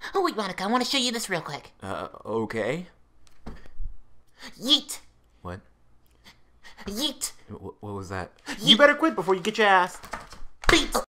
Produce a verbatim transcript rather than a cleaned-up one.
Oh, wait, Monica, I want to show you this real quick. Uh, okay. Yeet! What? Yeet! What, what was that? You better quit before you get your ass. Beat!